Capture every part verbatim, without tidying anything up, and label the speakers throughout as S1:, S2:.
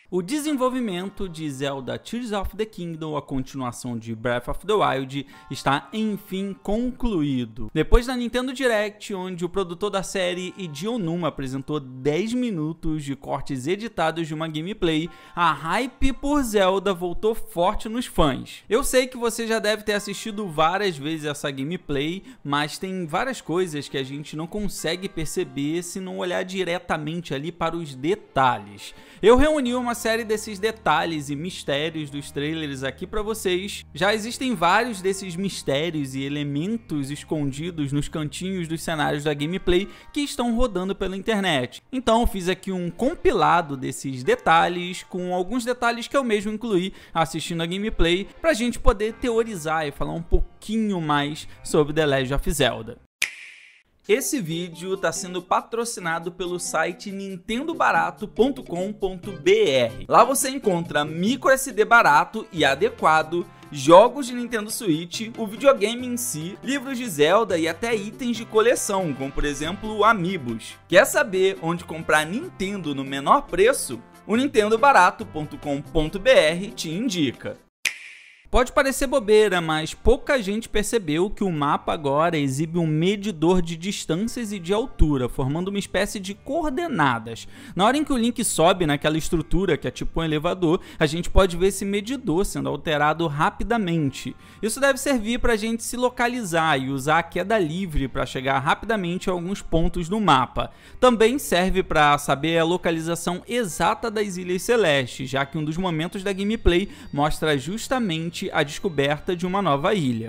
S1: O desenvolvimento de Zelda Tears of the Kingdom, a continuação de Breath of the Wild, está enfim concluído. Depois da Nintendo Direct, onde o produtor da série, Hideo Onuma, apresentou dez minutos de cortes editados de uma gameplay, a hype por Zelda voltou forte nos fãs. Eu sei que você já deve ter assistido várias vezes essa gameplay, mas tem várias coisas que a gente não consegue perceber se não olhar diretamente ali para os detalhes. Eu reuni uma série desses detalhes e mistérios dos trailers aqui para vocês. Já existem vários desses mistérios e elementos escondidos nos cantinhos dos cenários da gameplay que estão rodando pela internet. Então eu fiz aqui um compilado desses detalhes, com alguns detalhes que eu mesmo incluí assistindo a gameplay, pra gente poder teorizar e falar um pouquinho mais sobre The Legend of Zelda. Esse vídeo está sendo patrocinado pelo site nintendo barato ponto com ponto br. Lá você encontra micro S D barato e adequado, jogos de Nintendo Switch, o videogame em si, livros de Zelda e até itens de coleção, como por exemplo Amiibos. Quer saber onde comprar Nintendo no menor preço? O nintendo barato ponto com ponto br te indica. Pode parecer bobeira, mas pouca gente percebeu que o mapa agora exibe um medidor de distâncias e de altura, formando uma espécie de coordenadas. Na hora em que o Link sobe naquela estrutura que é tipo um elevador, a gente pode ver esse medidor sendo alterado rapidamente. Isso deve servir para a gente se localizar e usar a queda livre para chegar rapidamente a alguns pontos no mapa. Também serve para saber a localização exata das Ilhas Celestes, já que um dos momentos da gameplay mostra justamente a descoberta de uma nova ilha.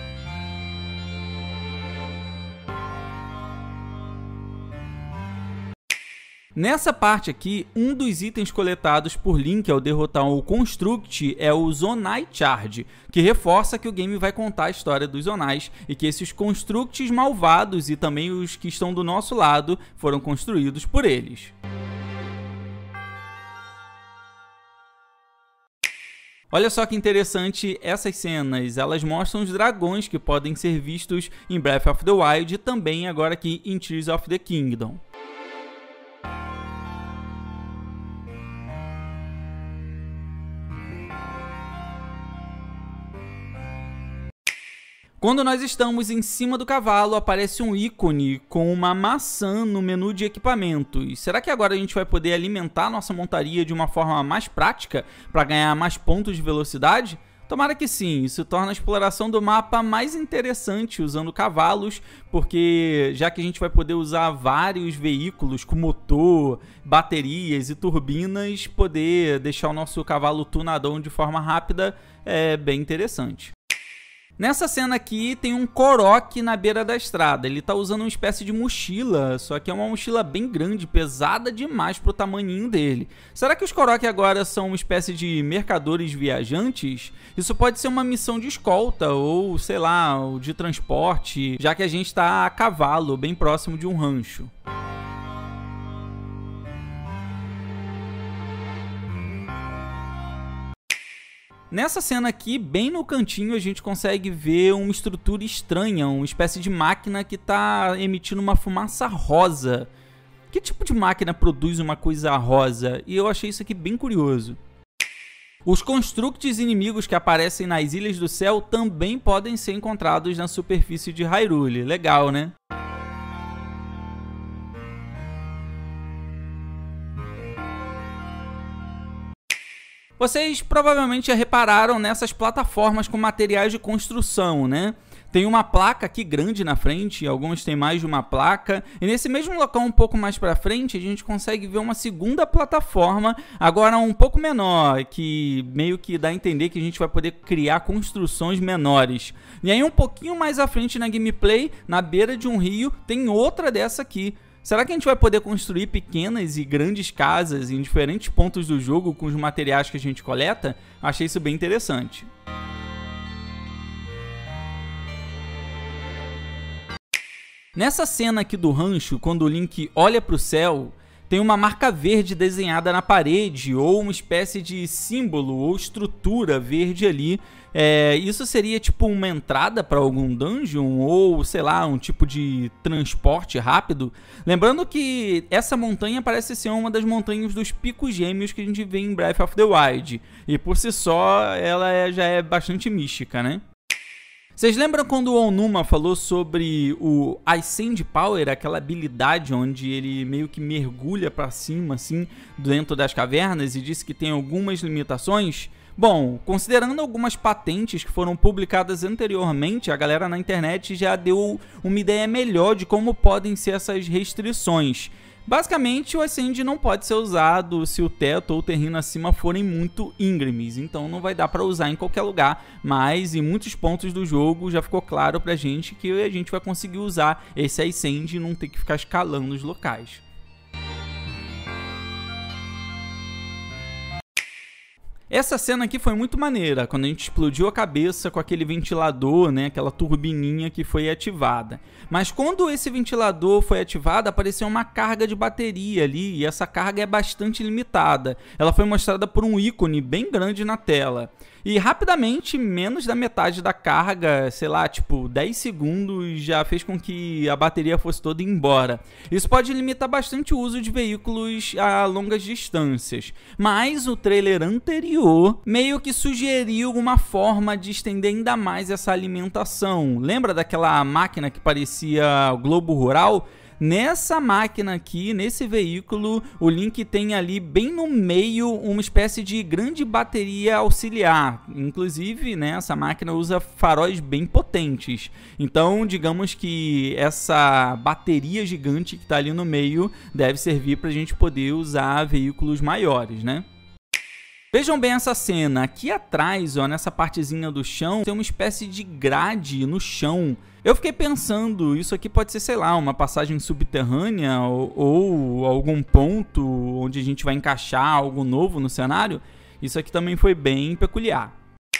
S1: Nessa parte aqui, um dos itens coletados por Link ao derrotar o Construct é o Zonai Charge, que reforça que o game vai contar a história dos Zonais e que esses Constructs malvados e também os que estão do nosso lado foram construídos por eles. Olha só que interessante essas cenas, elas mostram os dragões que podem ser vistos em Breath of the Wild e também agora aqui em Tears of the Kingdom. Quando nós estamos em cima do cavalo, aparece um ícone com uma maçã no menu de equipamentos. Será que agora a gente vai poder alimentar nossa montaria de uma forma mais prática para ganhar mais pontos de velocidade? Tomara que sim, isso torna a exploração do mapa mais interessante usando cavalos, porque já que a gente vai poder usar vários veículos com motor, baterias e turbinas, poder deixar o nosso cavalo tunadão de forma rápida é bem interessante. Nessa cena aqui tem um Korok na beira da estrada, ele tá usando uma espécie de mochila, só que é uma mochila bem grande, pesada demais pro tamanhinho dele. Será que os Korok agora são uma espécie de mercadores viajantes? Isso pode ser uma missão de escolta ou, sei lá, de transporte, já que a gente tá a cavalo, bem próximo de um rancho. Nessa cena aqui, bem no cantinho, a gente consegue ver uma estrutura estranha, uma espécie de máquina que está emitindo uma fumaça rosa. Que tipo de máquina produz uma coisa rosa? E eu achei isso aqui bem curioso. Os constructs inimigos que aparecem nas Ilhas do Céu também podem ser encontrados na superfície de Hyrule. Legal, né? Vocês provavelmente já repararam nessas plataformas com materiais de construção, né? Tem uma placa aqui grande na frente, alguns têm mais de uma placa, e nesse mesmo local um pouco mais para frente a gente consegue ver uma segunda plataforma, agora um pouco menor, que meio que dá a entender que a gente vai poder criar construções menores. E aí um pouquinho mais à frente na gameplay, na beira de um rio, tem outra dessa aqui. Será que a gente vai poder construir pequenas e grandes casas em diferentes pontos do jogo com os materiais que a gente coleta? Achei isso bem interessante. Nessa cena aqui do rancho, quando o Link olha para o céu, tem uma marca verde desenhada na parede, ou uma espécie de símbolo ou estrutura verde ali. É, isso seria tipo uma entrada para algum dungeon ou, sei lá, um tipo de transporte rápido. Lembrando que essa montanha parece ser uma das montanhas dos picos gêmeos que a gente vê em Breath of the Wild. E por si só, ela é, já é bastante mística, né? Vocês lembram quando o Onuma falou sobre o Ascend Power, aquela habilidade onde ele meio que mergulha para cima, assim, dentro das cavernas, e disse que tem algumas limitações? Bom, considerando algumas patentes que foram publicadas anteriormente, a galera na internet já deu uma ideia melhor de como podem ser essas restrições. Basicamente, o Ascend não pode ser usado se o teto ou o terreno acima forem muito íngremes, então não vai dar para usar em qualquer lugar, mas em muitos pontos do jogo já ficou claro pra gente que a gente vai conseguir usar esse Ascend e não ter que ficar escalando os locais. Essa cena aqui foi muito maneira, quando a gente explodiu a cabeça com aquele ventilador, né, aquela turbininha que foi ativada. Mas quando esse ventilador foi ativado, apareceu uma carga de bateria ali, e essa carga é bastante limitada. Ela foi mostrada por um ícone bem grande na tela. E rapidamente, menos da metade da carga, sei lá, tipo dez segundos, já fez com que a bateria fosse toda embora. Isso pode limitar bastante o uso de veículos a longas distâncias. Mas o trailer anterior meio que sugeriu uma forma de estender ainda mais essa alimentação. Lembra daquela máquina que parecia globo rural? Nessa máquina aqui, nesse veículo, o Link tem ali bem no meio uma espécie de grande bateria auxiliar. Inclusive, né, essa máquina usa faróis bem potentes. Então, digamos que essa bateria gigante que está ali no meio deve servir para a gente poder usar veículos maiores, né? Vejam bem essa cena. Aqui atrás, ó, nessa partezinha do chão, tem uma espécie de grade no chão. Eu fiquei pensando, isso aqui pode ser, sei lá, uma passagem subterrânea ou, ou algum ponto onde a gente vai encaixar algo novo no cenário. Isso aqui também foi bem peculiar.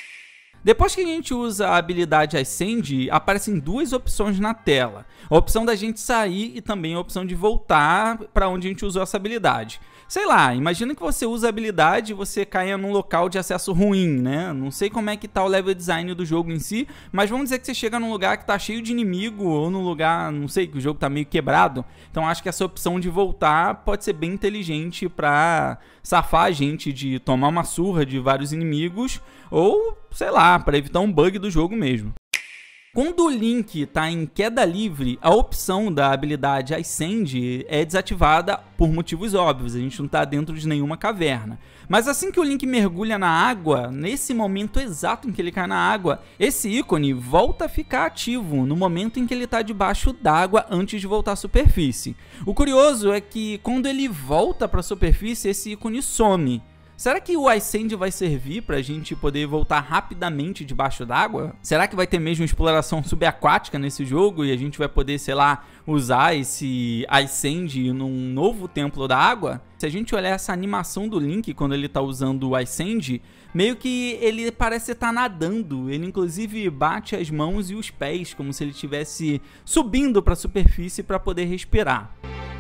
S1: Depois que a gente usa a habilidade Ascend, aparecem duas opções na tela. A opção da gente sair e também a opção de voltar para onde a gente usou essa habilidade. Sei lá, imagina que você usa a habilidade e você caia num local de acesso ruim, né? Não sei como é que tá o level design do jogo em si, mas vamos dizer que você chega num lugar que tá cheio de inimigo ou num lugar, não sei, que o jogo tá meio quebrado. Então acho que essa opção de voltar pode ser bem inteligente pra safar a gente de tomar uma surra de vários inimigos ou, sei lá, para evitar um bug do jogo mesmo. Quando o Link está em queda livre, a opção da habilidade Ascend é desativada por motivos óbvios, a gente não está dentro de nenhuma caverna. Mas assim que o Link mergulha na água, nesse momento exato em que ele cai na água, esse ícone volta a ficar ativo no momento em que ele está debaixo d'água antes de voltar à superfície. O curioso é que quando ele volta para a superfície, esse ícone some. Será que o Ascend vai servir para a gente poder voltar rapidamente debaixo d'água? Será que vai ter mesmo exploração subaquática nesse jogo e a gente vai poder, sei lá, usar esse Ascend num novo templo da água? Se a gente olhar essa animação do Link quando ele está usando o Ascend, meio que ele parece estar nadando. Ele inclusive bate as mãos e os pés como se ele estivesse subindo para a superfície para poder respirar.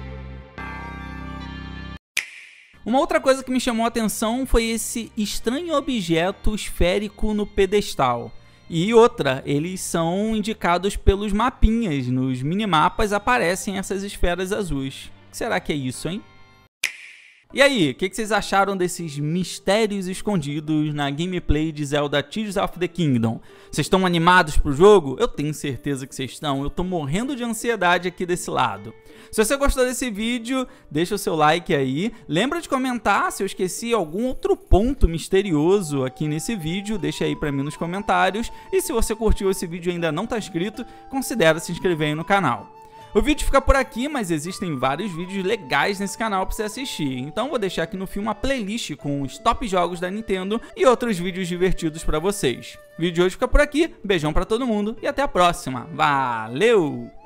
S1: Uma outra coisa que me chamou a atenção foi esse estranho objeto esférico no pedestal. E outra, eles são indicados pelos mapinhas. Nos minimapas aparecem essas esferas azuis. O que será que é isso, hein? E aí, o que, que vocês acharam desses mistérios escondidos na gameplay de Zelda Tears of the Kingdom? Vocês estão animados pro jogo? Eu tenho certeza que vocês estão, eu tô morrendo de ansiedade aqui desse lado. Se você gostou desse vídeo, deixa o seu like aí. Lembra de comentar se eu esqueci algum outro ponto misterioso aqui nesse vídeo, deixa aí pra mim nos comentários. E se você curtiu esse vídeo e ainda não tá inscrito, considere se inscrever aí no canal. O vídeo fica por aqui, mas existem vários vídeos legais nesse canal para você assistir. Então vou deixar aqui no fim uma playlist com os top jogos da Nintendo e outros vídeos divertidos para vocês. O vídeo de hoje fica por aqui, beijão para todo mundo e até a próxima. Valeu!